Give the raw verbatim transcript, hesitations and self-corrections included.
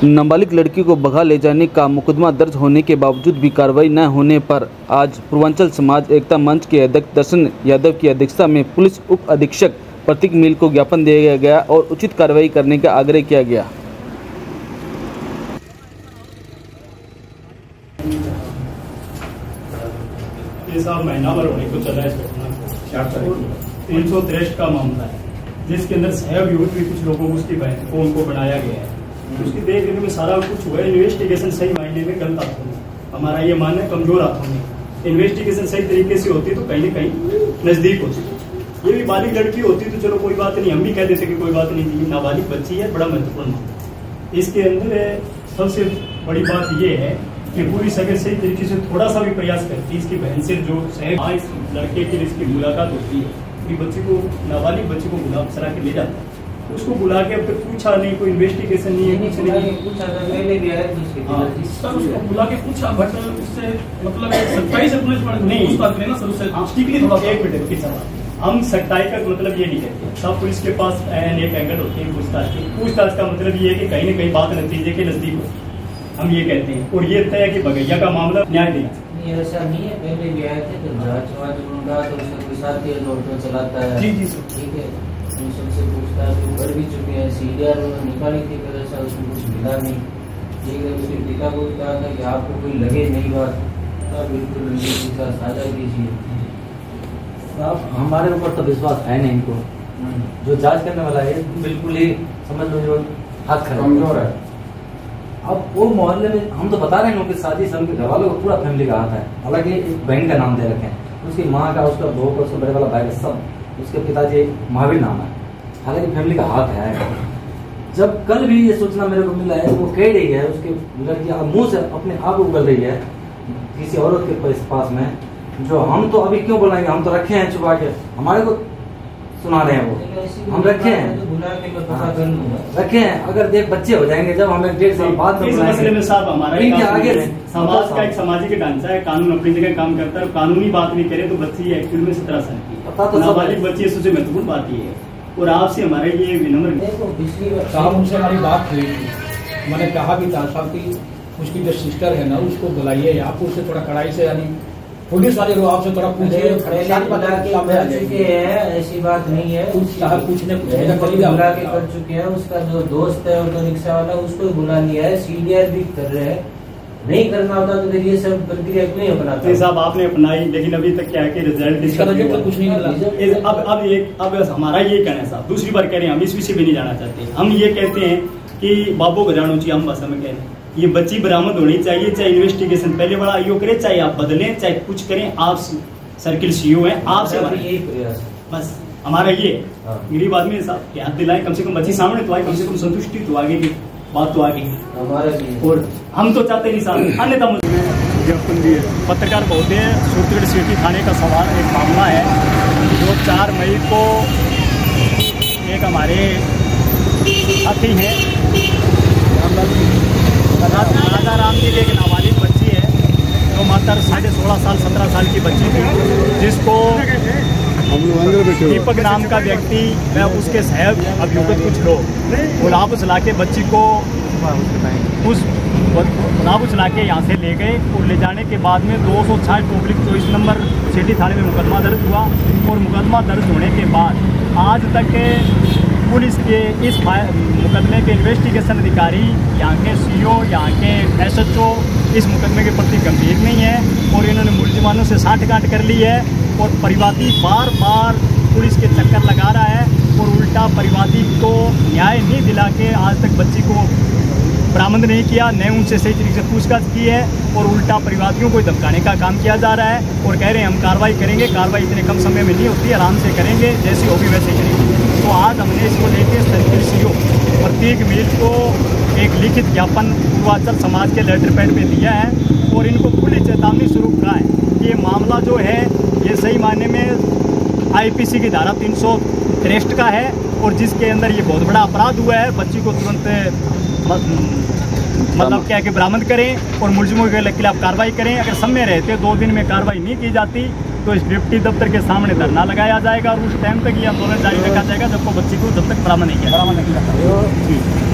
नाबालिग लड़की को भगा ले जाने का मुकदमा दर्ज होने के बावजूद भी कार्रवाई न होने पर आज पूर्वांचल समाज एकता मंच के अध्यक्ष दर्शन यादव की अध्यक्षता में पुलिस उप अधीक्षक प्रतीक मील को ज्ञापन दिया गया और उचित कार्रवाई करने का आग्रह किया गया। महीना भर होने को चला है इस घटना को तीन सौ तिरसठ का मामला है, जिसके अंदर सहयोग युवक भी कुछ लोगों को उसकी बहन को उनको बनाया गया है। उसकी देख रेख में सारा कुछ हुआ है। इन्वेस्टिगेशन सही मायने में गलत हाथों में, हमारा ये मानना है कमजोर हाथों में। इन्वेस्टिगेशन सही तरीके से होती तो कहीं न कहीं नजदीक होती। ये भी बालिग लड़की होती तो चलो कोई बात नहीं, हम भी कह देते कि कोई बात नहीं थी। नाबालिग बच्ची है, बड़ा महत्वपूर्ण। इसके अंदर सबसे बड़ी बात ये है कि पूरी सगे सही तरीके से थोड़ा सा भी प्रयास करती, इसकी बहन से जो सहयोग इस लड़के के लिए इसकी मुलाकात होती है, कि बच्ची को नाबालिग बच्ची को बुला सरा के ले जाता है, उसको बुला के अब तक पूछा नहीं, कोई इन्वेस्टिगेशन नहीं है, कुछ नहीं पूछा था, मैंने भी आया सर उसको बुला के पूछा, बट उससे मतलब सच्चाई से नहीं ना सर उससे एक मिनट की सवाल हम सच्चाई का मतलब ये नहीं कहते। सब पुलिस के पास एक एंगल होती है पूछताछ की। पूछताछ का मतलब ये है कि कहीं ना कहीं बात नतीजे के नजदीक हो, हम ये कहते हैं। और ये तय है कि बगैया का मामला न्याय देना। ऐसा नहीं है, पहले भी आए थे तो जांच वाच होगा तो उसका कोई साथी है जो ऑटो चलाता है, जी जी सर, ठीक है, उन सबसे पूछता है तो कर भी चुके हैं। सीडीआर निकाली थी, फिर ऐसा उसमें कुछ मिला नहीं। ठीक है, उसके पिता को भी कहा था कि आपको कोई लगे नहीं बात, तो बिल्कुल साझा कीजिए। आप हमारे ऊपर तो विश्वास है नहीं, इनको जो जांच करने वाला है बिल्कुल ही समझ लो जो हाथ कमजोर है। अब वो मोहल्ले में हम तो बता रहे हैं कि शादी से उनके घर वालों को पूरा फैमिली का हाथ है। हालांकि एक बहन का नाम दे रखे हैं, उसकी माँ का, उसका बहू का, उसका बड़े वाला भाई का, सब उसके पिताजी महावीर नाम है। हालांकि फैमिली का हाथ है। जब कल भी ये सूचना मेरे को मिला है, वो कह रही है उसकी लड़की मुंह से अपने आप उगल रही है किसी औरत के पास में, जो हम तो अभी क्यों बुलाएंगे, हम तो रखे हैं छुपा के, हमारे को सुना रहे हैं वो, हम रखे हैं रखे हैं। अगर देख बच्चे हो जाएंगे जब हमें डेढ़ साल बाद इस मसले में साहब हमारा आगे समाज का एक सामाजिक ढांचा है, कानून अपनी जगह काम करता है। कानूनी बात नहीं करे तो बच्ची एक्चुअल में सत्रह साल की नाबालिग बच्ची है, सबसे महत्वपूर्ण बात ये है। और आपसे हमारे ये विनम्र साहब उनसे हमारी बात हुई थी, मैंने कहा भी था साहब की उसकी जो सिस्टर है ना उसको बुलाइए, आप उससे थोड़ा कड़ाई से, यानी पुलिस वाले लोग आपसे थोड़ा पूछे ऐसी बात नहीं है। पूछने बुला के कर चुके हैं। उसका जो दोस्त है ऑटो रिक्शा वाला, उसको बुला लिया है। सीडीआर भी कर रहे हैं। नहीं करना होता तो फिर ये सब प्रक्रिया क्यों नहीं अपनाते साहब? आपने अपनाई, लेकिन अभी तक क्या है कि रिजल्ट इसका तो कुछ नहीं मिला। अब अब एक अब हमारा ये कहना है साहब, दूसरी बार कह रहे हैं, हम इस विषय में नहीं जाना चाहते। हम ये कहते हैं कि बाबू घराणों चाहिए, हम भाषा में कह रहे हैं ये बच्ची बरामद होनी चाहिए। चाहे इन्वेस्टिगेशन पहले बड़ा आयोग करे, चाहे आप बदलें, चाहे कुछ करें। आप सर्किल सीईओ हैं, आपसे यही प्रयास बस हमारा ये गरीब आदमी साहब याद दिलाए, कम से कम बच्ची सामने तो आए, कम से कम संतुष्टि तो आगे की बात तो आगे हमारा। और हम तो चाहते नहीं साहब, अन्यथा पत्रकार महोदय, सूत्रगढ़ सिटी थाने का सवाल एक मामला है जो चार मई को एक हमारे साथी हैं राजा राम जी की एक नाबालिग बच्ची है जो मात्र साढ़े सोलह साल सत्रह साल की बच्ची थी, जिसको दीपक नाम का व्यक्ति व उसके सहयोग अभियुक्त कुछ लोग गुलाब उछला के बच्ची को उस गुलाब उछला के यहाँ से ले गए। और ले जाने के बाद में दो सौ छाठ पब्लिक चौबीस नंबर सिटी थाने में मुकदमा दर्ज हुआ। और मुकदमा दर्ज होने के बाद आज तक पुलिस के इस मुकदमे के इन्वेस्टिगेशन अधिकारी, यहाँ के सीईओ, यहाँ के एसएचओ इस मुकदमे के प्रति गंभीर नहीं है। और इन्होंने मुलजिमानों से साठगांठ कर ली है। और परिवादी बार बार पुलिस के चक्कर लगा रहा है और उल्टा परिवादी को न्याय नहीं दिला के आज तक बच्ची को बरामद नहीं किया, न उनसे सही तरीके से पूछताछ की है। और उल्टा परिवादियों को धमकाने का काम किया जा रहा है। और कह रहे हैं हम कार्रवाई करेंगे, कार्रवाई इतने कम समय में नहीं होती, आराम से करेंगे, जैसी होगी वैसे करेंगे। तो आज हमने इसको लेके सर्किल सीईओ प्रतीक मील को एक लिखित ज्ञापन पूर्वांचल समाज के लेटर पैड पे दिया है। और इनको खुली चेतावनी स्वरूप कहा है कि ये मामला जो है ये सही मायने में आईपीसी की धारा तीन सौ तिरसठ का है, और जिसके अंदर ये बहुत बड़ा अपराध हुआ है। बच्ची को तुरंत मतलब क्या कि बरामद करें और मुलजिमों के खिलाफ कार्रवाई करें। अगर समय रहते दो दिन में कार्रवाई नहीं की जाती तो इस डिप्टी दफ्तर के सामने धरना लगाया जाएगा और उस टाइम तक ये आंदोलन जारी रखा जाएगा जब को बच्ची को जब तक बरामद नहीं किया बरामद नहीं किया।